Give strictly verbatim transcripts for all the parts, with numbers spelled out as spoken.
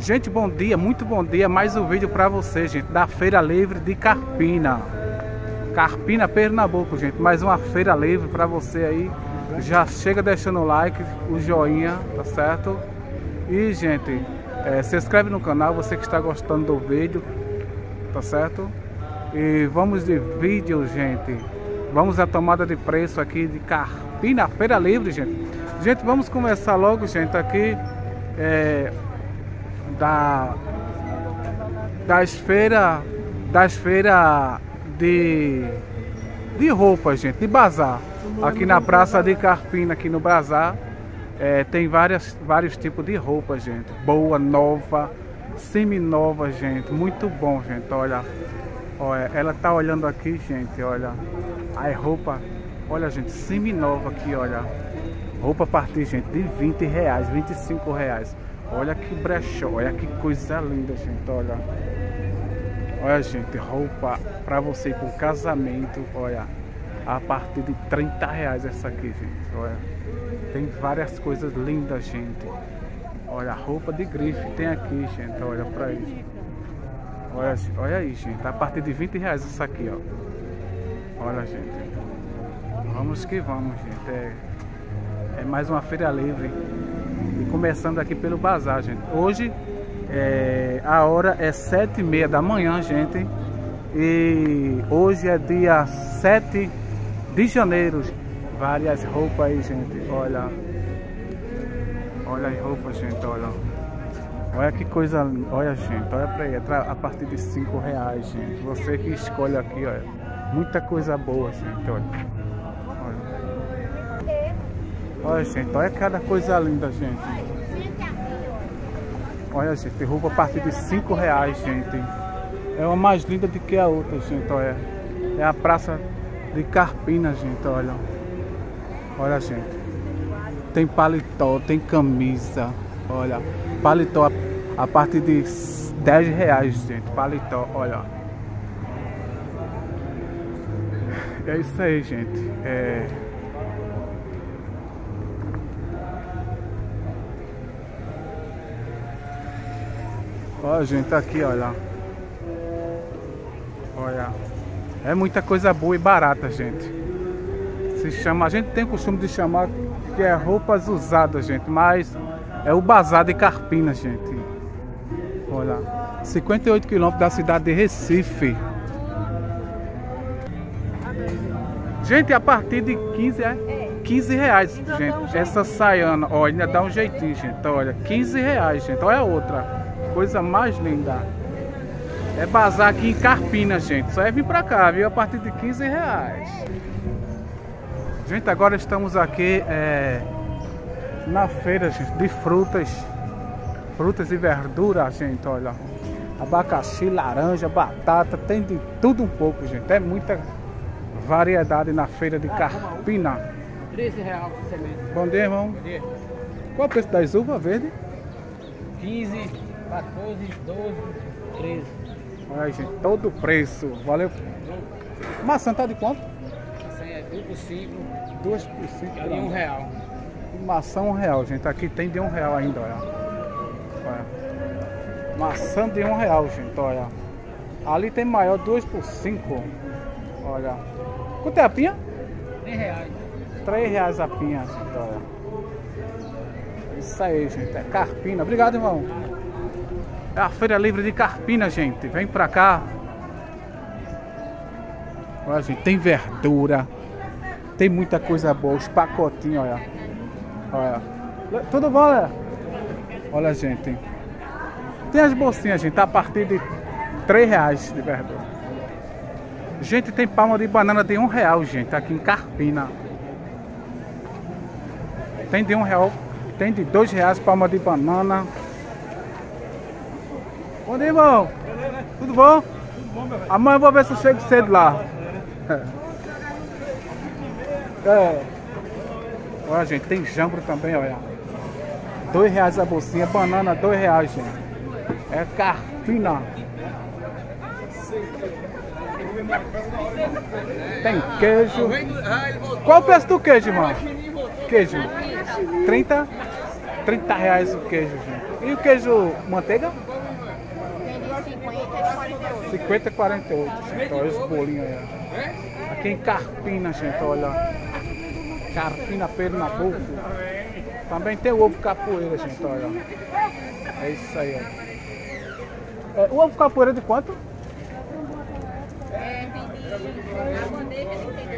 Gente, bom dia, muito bom dia. Mais um vídeo pra você, gente, da Feira Livre de Carpina. Carpina, Pernambuco, gente. Mais uma feira livre pra você aí. Já chega deixando o like, o joinha, tá certo? E, gente, é, se inscreve no canal, você que está gostando do vídeo, tá certo? E vamos de vídeo, gente. Vamos à tomada de preço aqui de Carpina, Feira Livre, gente. Gente, vamos começar logo, gente, aqui é, da das feiras das feiras de de roupas, gente, de bazar. Aqui na Praça de Carpina, aqui no bazar, é, tem várias vários tipos de roupa, gente. Boa, nova, semi-nova, gente. Muito bom, gente. Olha, olha, ela tá olhando aqui, gente. Olha, a roupa, olha, gente, semi-nova aqui, olha. Roupa a partir, gente, de vinte reais, vinte e cinco reais. Olha que brechó, olha que coisa linda, gente, olha. Olha, gente, roupa pra você ir para um casamento, olha, a partir de trinta reais essa aqui, gente, olha. Tem várias coisas lindas, gente. Olha, roupa de grife tem aqui, gente, olha pra aí. Olha, olha aí, gente, a partir de vinte reais essa aqui, ó. Olha, gente. Vamos que vamos, gente. É... É mais uma feira livre. E começando aqui pelo bazar, gente. Hoje é, a hora é sete e meia da manhã, gente. E hoje é dia sete de janeiro. Várias roupas aí, gente. Olha. Olha as roupas, gente. Olha. Olha que coisa. Olha, gente. Olha pra aí. A partir de cinco reais, gente. Você que escolhe aqui, olha. Muita coisa boa, gente. Olha. Olha, gente, olha cada coisa linda, gente. Olha, gente, roupa a partir de cinco reais, gente. É uma mais linda do que a outra, gente, olha. É a Praça de Carpina, gente, olha. Olha, gente. Tem paletó, tem camisa, olha. Paletó a, a partir de dez reais, gente. Paletó, olha. É isso aí, gente. É... Olha, gente, tá aqui, olha. Olha. É muita coisa boa e barata, gente. Se chama, a gente tem o costume de chamar que é roupas usadas, gente, mas é o bazar de Carpina, gente. Olha, cinquenta e oito quilômetros da cidade de Recife. Gente, a partir de quinze, é? quinze reais, gente. Essa saiana, olha, ainda dá um jeitinho, gente. Olha, quinze reais, gente. Olha a outra. Coisa mais linda. É bazar aqui em Carpina, gente. Só é vir pra cá, viu? A partir de quinze reais. Gente, agora estamos aqui é, na feira, gente, de frutas. Frutas e verduras, gente, olha. Abacaxi, laranja, batata. Tem de tudo um pouco, gente. É muita variedade na feira de Carpina. treze reais por semente. Bom dia, irmão. Bom dia. Qual é o preço das uvas verde? quinze, quatorze, doze, treze. Olha aí, gente, todo o preço. Valeu. Maçã tá de quanto? Maçã é duas por cinco. Duas por cinco. E um real. Maçã um real, gente. Aqui tem de um real ainda, olha. Olha. Maçã de um real, gente, olha. Ali tem maior, duas por cinco. Olha. Quanto é a pinha? três reais. Três reais a pinha, gente, olha. Isso aí, gente. É Carpina. Obrigado, irmão. É a Feira Livre de Carpina, gente. Vem pra cá. Olha, gente. Tem verdura. Tem muita coisa boa. Os pacotinhos, olha. Olha. Tudo bom, né? Olha, gente. Tem as bolsinhas, gente. A partir de três reais de verdura. Gente, tem palma de banana de um real, gente. Aqui em Carpina. Tem de um real. Tem de dois reais palma de banana. Bom dia, irmão. Beleza. Tudo bom? Tudo bom, meu velho. Amanhã eu vou ver se eu chego cedo lá. É. É. Olha, gente, tem jambo também, olha. Dois reais a bolsinha, banana, dois reais, gente. É Carpina. Tem queijo. Qual o preço do queijo, irmão? Queijo. trinta? trinta reais o queijo, gente. E o queijo manteiga? cinquenta e quarenta e oito, gente. Olha os bolinhos aí. Ó. Aqui em Carpina, gente, olha. Carpina, Pernambuco. Também tem o ovo capoeira, gente, olha. É isso aí, ó. É, o ovo capoeira de quanto? É, tem de a bandeja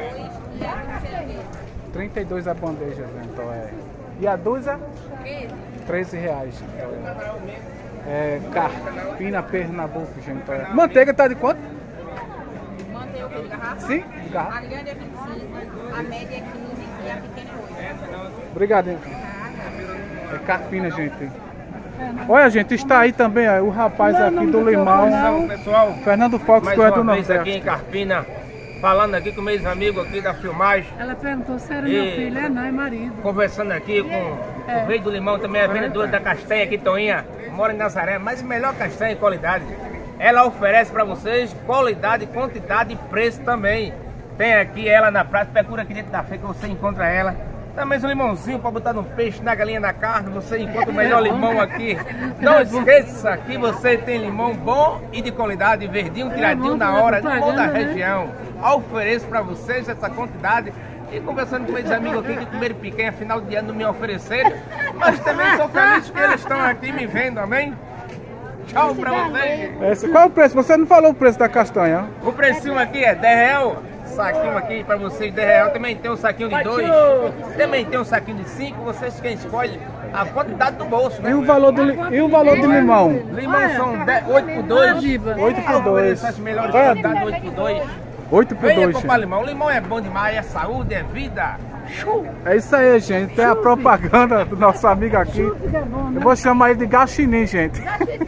trinta e dois e a dúzia é trinta e dois a bandeja, gente, olha. E a dúzia? treze reais, gente, olha. É, Carpina, Pernambuco, gente, olha. Manteiga tá de quanto? Manteiga o que? De garrafa? Sim, de garrafa. A grande é vinte e cinco, a média é quinze e a pequena é oito. Obrigado, hein? É Carpina, gente. Olha, gente, está aí também ó, o rapaz aqui do Limão. Então, pessoal, Fernando Fox, mais que é do uma vez Nordeste. aqui em Carpina, falando aqui com meus amigos aqui da filmagem, Ela perguntou se era E- meu filho, é não, é marido. conversando aqui com o rei do Limão, também é vendedora da castanha aqui, Toinha, mora em Nazaré, mas melhor castanha e qualidade. Ela oferece para vocês qualidade, quantidade e preço também. Tem aqui ela na praça, procura aqui dentro da feira que você encontra ela. Também um limãozinho para botar no peixe, na galinha, na carne, você encontra o melhor limão aqui. Não esqueça que você tem limão bom e de qualidade, verdinho, tiradinho na hora, de toda a região. Ofereço para vocês essa quantidade. E conversando com meus amigos aqui que comeram picanha, final de ano não me ofereceram. Mas também sou feliz que eles estão aqui me vendo, amém? Tchau pra vocês. Esse, qual é o preço? Você não falou o preço da castanha. O precinho aqui é dez reais. Saquinho aqui pra vocês, dez reais. Também tem um saquinho de dois. Também tem um saquinho de cinco. Vocês quem escolhe a quantidade do bolso, né? E o valor do, li- e o valor do limão? Limão são oito por dois. oito por dois. As melhores Olha, quantidades, oito por dois. oito por Venha dois, comprar gente. limão. Limão é bom demais, é saúde, é vida. É isso aí, gente. Tem a propaganda do nosso amigo aqui. Eu vou chamar ele de Gaxinim, gente.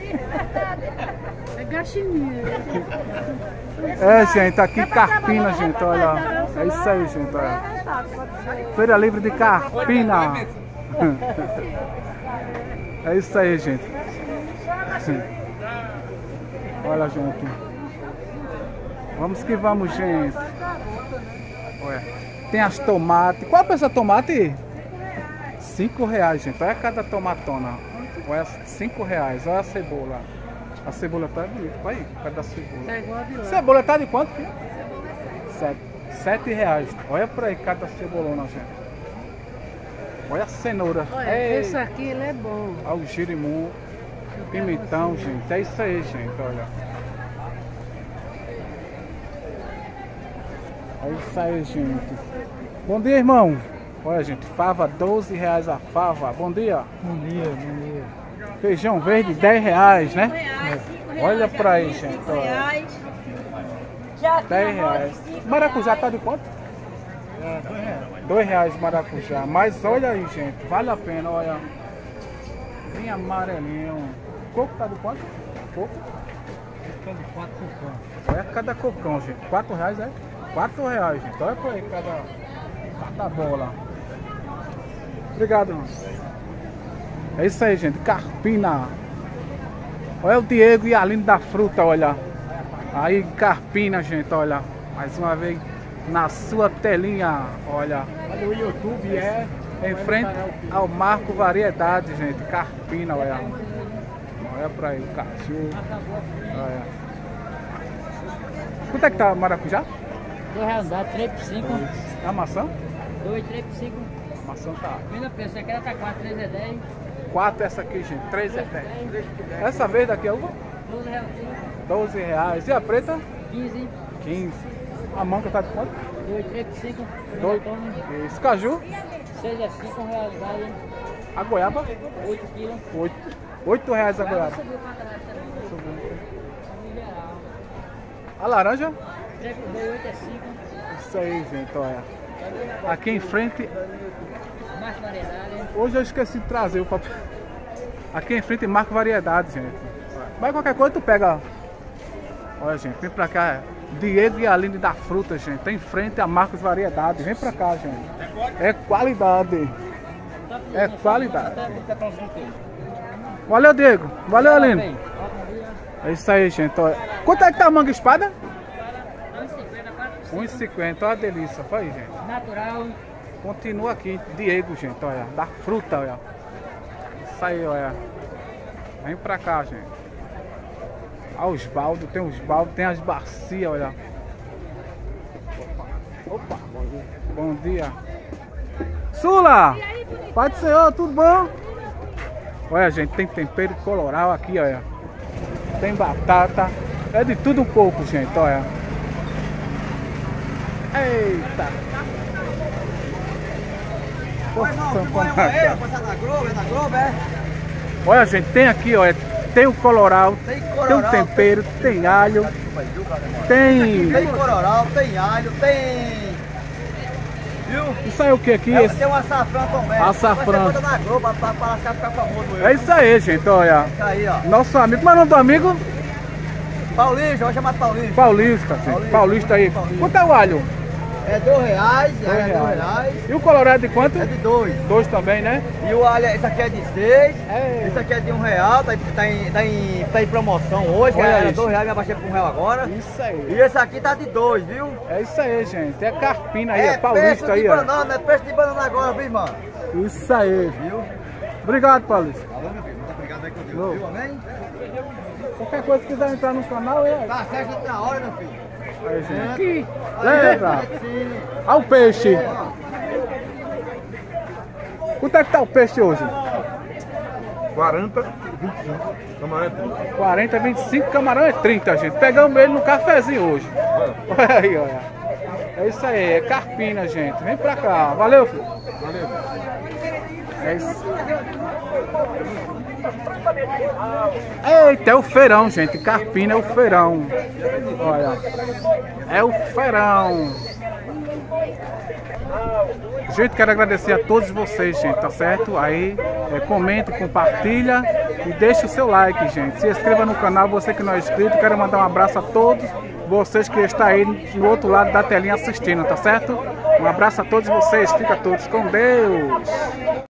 É gaxininha. É, gente, aqui em Carpina, gente, olha. É isso aí, gente, olha. Feira Livre de Carpina. É isso aí, gente. Olha, gente. Vamos que vamos, gente. Olha. Tem as tomates. Qual é o preço da tomate? Cinco reais, gente. Olha cada tomatona. Olha, cinco reais. Olha a cebola. A cebola tá bonita. Olha aí, cada cebola. Tá igual a de lá. Cebola tá de quanto, filho? Sete. Sete reais. Olha por aí cada cebolona, gente. Olha a cenoura. Olha, Ei, esse aqui ele é bom. olha o girimum. Pimentão, gente. É isso aí, gente. Olha. É isso aí, gente. Bom dia, irmão. Olha, gente. Fava, doze reais a fava. Bom dia. Bom dia, bom dia. Feijão verde, dez reais, né? Olha pra aí, gente. Olha. dez reais. Maracujá tá de quanto? dois reais maracujá. Mas olha aí, gente. Vale a pena, olha. Bem amarelinho. Coco tá de quanto? Coco? Estão de quatro cocão. Olha cada cocão, gente. quatro reais, é? quatro reais, gente. Olha por aí cada, cada bola. Obrigado, irmão. É isso aí, gente. Carpina. Olha o Diego e a Aline da fruta, olha. Aí, Carpina, gente, olha. Mais uma vez na sua telinha, olha. Olha o YouTube, é. Em frente ao Marco Variedade, gente. Carpina, olha. Olha pra aí, o cachorro. Olha. Quanto é que tá o maracujá? Dois reais, dá três por cinco. A maçã? Dois, três por cinco. A maçã tá. Venda preço, aquela tá quatro, três é dez. quatro essa aqui, gente. três é dez. Essa verde aqui é uva? doze reais, doze reais. E a preta? quinze. quinze. A manga tá de quanto? Dois, três por cinco. dois. Isso. Caju? seis é cinco reais, dá A goiaba? oito quilos. oito. oito reais a goiaba. Subiu pra trás também. Em geral. A laranja? três por dois, oito é cinco. Isso aí, gente, olha. Aqui em frente, Mais variedade. hoje eu esqueci de trazer o papel. Aqui em frente marca variedade, gente. Mas qualquer coisa tu pega. Olha, gente, vem pra cá. Diego e Aline da fruta, gente. Tá em frente a Marcos Variedade. Vem pra cá, gente. É qualidade. É qualidade. Valeu, Diego. Valeu, Aline. É isso aí, gente. Olha. Quanto é que tá a manga espada? um e cinquenta. Olha a delícia. Olha aí, gente. Natural. Continua aqui, Diego, gente, olha, da fruta, olha. isso aí, olha. Vem pra cá, gente. Olha os baldos, tem os baldos, tem as bacias, olha. Opa, bom dia. Bom dia. Sula! Pai do Senhor, tudo bom? Olha, gente, tem tempero colorau aqui, olha. Tem batata. É de tudo um pouco, gente, olha. Eita! Olha, gente, tem aqui, olha. Tem o colorau, tem, tem o tempero, tem, tem alho. Tem. Tem colorau, tem alho, tem. Viu? Isso aí é o que aqui? É, esse... Tem um açafrão também. Açafrão. Na Globo, pra, pra ficar famoso. É isso aí, gente, olha. Isso aí, ó. Nosso amigo, como é o nome do amigo? Paulista, vou chamar de Paulista. Paulista, gente. Paulista, Paulista aí. Paulista. Quanto é o alho? É dois reais, Dois é reais. dois reais. E o colorado de quanto? É de dois. Dois também, né? E o alho, esse aqui é de seis. É. Esse aqui é de um real, tá, tá, em, tá, em, tá em promoção hoje. Olha Era isso. dois reais, me abaixei por um real agora. Isso aí. E esse aqui tá de dois, viu? É isso aí, gente. É carpina aí, é, É paulista peixe aí, de ó. banana, é peixe de banana agora, viu, irmão? Isso aí. Viu? Obrigado, Paulista. Falou, meu filho. Muito obrigado aí com Deus, Alô. viu? Amém? Qualquer coisa que quiser entrar no canal, é. Tá certo na hora, meu filho. Aí, gente. Aqui. Lembra? Sim. Olha o peixe. Quanto é que tá o peixe hoje? quarenta, vinte e cinco. Camarão é trinta. quarenta, vinte e cinco, camarão é trinta, gente. Pegamos ele no cafezinho hoje. Olha aí, olha. É isso aí, é carpina, gente. Vem pra cá. Valeu, filho. Valeu. É isso. Eita, é o feirão, gente. Carpina é o feirão. Olha. É o feirão. Gente, quero agradecer a todos vocês, gente, tá certo? Aí, é, comente, compartilha e deixe o seu like, gente. Se inscreva no canal, você que não é inscrito. Quero mandar um abraço a todos vocês que estão aí do outro lado da telinha assistindo, tá certo? Um abraço a todos vocês. Fica todos com Deus.